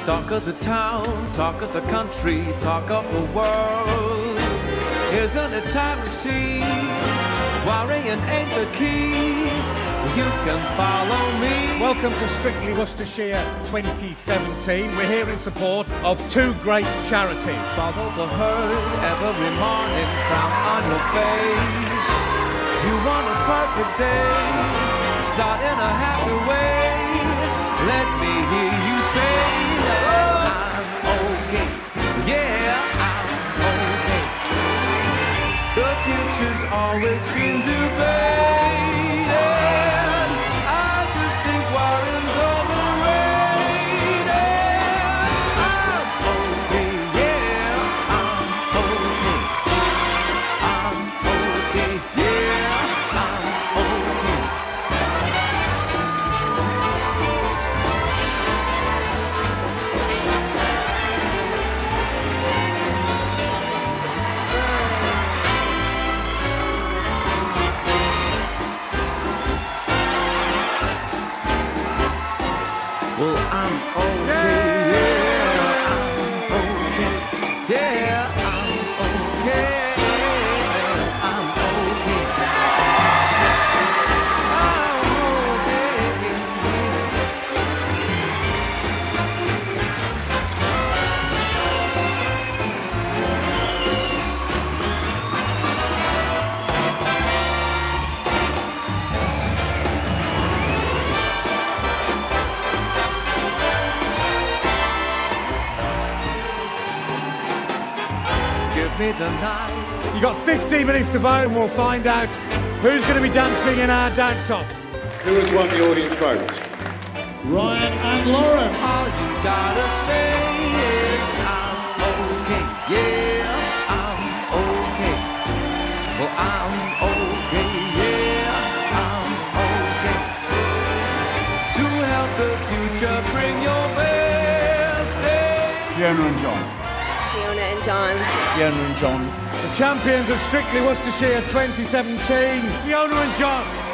Talk of the town, talk of the country, talk of the world. Isn't it time to see? Worrying ain't the key. You can follow me. Welcome to Strictly Worcestershire 2017. We're here in support of two great charities. Follow the herd every morning, frown on your face. You want a perfect day, start in a happy way. Let me hear you say that I'm okay. Yeah, I'm okay. The future's always been debated. I just think worrying's overrated. I'm okay, yeah, I'm okay. I'm okay, yeah, I'm okay. Well, I'm okay, yeah, I'm okay, yeah, I'm okay, I'm okay, give me the night. You've got 15 minutes to vote and we'll find out who's going to be dancing in our dance-off. Who has won the audience vote? Ryan and Lauren. All you gotta say is I'm okay, yeah, I'm okay. Well, I'm okay, yeah, I'm okay. To help the future bring your best day. Fiona and John. Fiona and John. Fiona and John. The champions of Strictly Worcestershire 2017, Fiona and John.